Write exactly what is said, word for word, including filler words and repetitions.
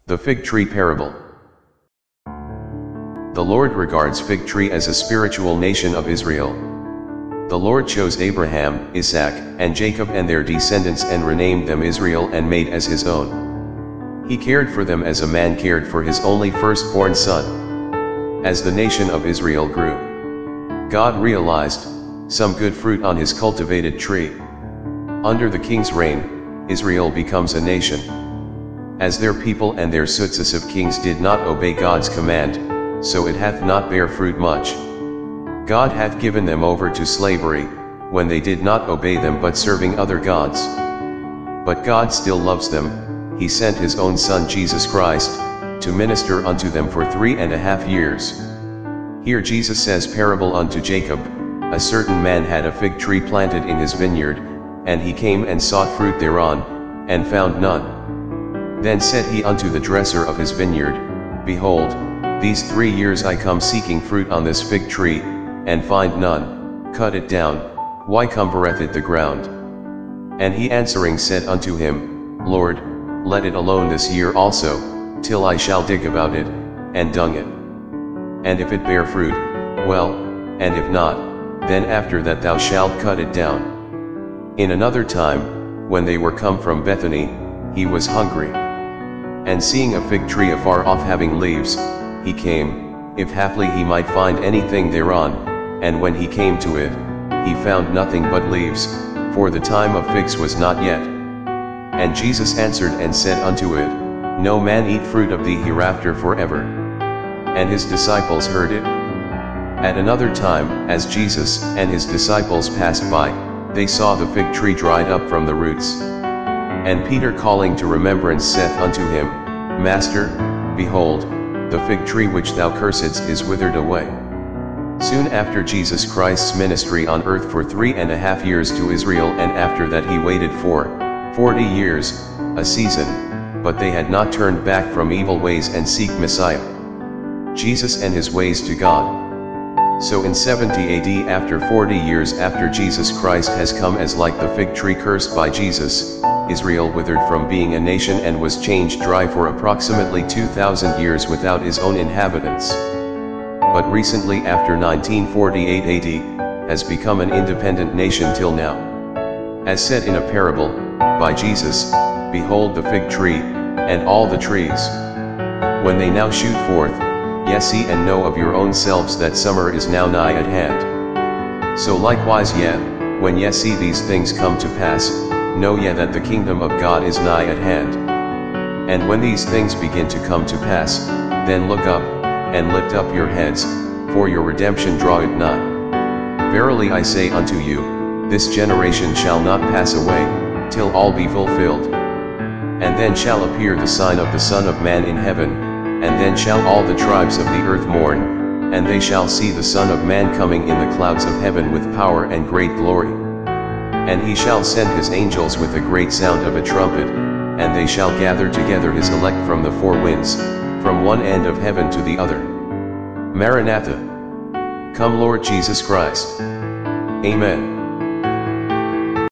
The fig tree parable. The Lord regards fig tree as a spiritual nation of Israel. The Lord chose Abraham, Isaac, and Jacob and their descendants and renamed them Israel and made as his own. He cared for them as a man cared for his only firstborn son. As the nation of Israel grew, God realized some good fruit on his cultivated tree. Under the king's reign, Israel becomes a nation. As their people and their successive kings did not obey God's command, so it hath not bare fruit much. God hath given them over to slavery, when they did not obey them but serving other gods. But God still loves them, he sent his own Son Jesus Christ, to minister unto them for three and a half years. Here Jesus says parable unto Jacob, a certain man had a fig tree planted in his vineyard, and he came and sought fruit thereon, and found none. Then said he unto the dresser of his vineyard, Behold, these three years I come seeking fruit on this fig tree, and find none, cut it down, why cumbereth it the ground? And he answering said unto him, Lord, let it alone this year also, till I shall dig about it, and dung it. And if it bear fruit, well, and if not, then after that thou shalt cut it down. In another time, when they were come from Bethany, he was hungry. And seeing a fig tree afar off having leaves, he came, if haply he might find anything thereon, and when he came to it, he found nothing but leaves, for the time of figs was not yet. And Jesus answered and said unto it, No man eat fruit of thee hereafter forever. And his disciples heard it. At another time, as Jesus and his disciples passed by, they saw the fig tree dried up from the roots. And Peter calling to remembrance saith unto him, Master, behold, the fig tree which thou cursedst is withered away. Soon after Jesus Christ's ministry on earth for three and a half years to Israel, and after that he waited for forty years, a season, but they had not turned back from evil ways and seek Messiah, Jesus and his ways to God. So in seventy A D after forty years after Jesus Christ has come as like the fig tree cursed by Jesus, Israel withered from being a nation and was changed dry for approximately two thousand years without his own inhabitants. But recently after nineteen forty-eight A D, has become an independent nation till now. As said in a parable, by Jesus, Behold the fig tree, and all the trees. When they now shoot forth, ye see and know of your own selves that summer is now nigh at hand. So likewise ye, when ye see these things come to pass, know ye that the kingdom of God is nigh at hand. And when these things begin to come to pass, then look up, and lift up your heads, for your redemption draweth nigh. Verily I say unto you, this generation shall not pass away, till all be fulfilled. And then shall appear the sign of the Son of Man in heaven, and then shall all the tribes of the earth mourn, and they shall see the Son of Man coming in the clouds of heaven with power and great glory. And he shall send his angels with a great sound of a trumpet, and they shall gather together his elect from the four winds, from one end of heaven to the other. Maranatha. Come Lord Jesus Christ. Amen.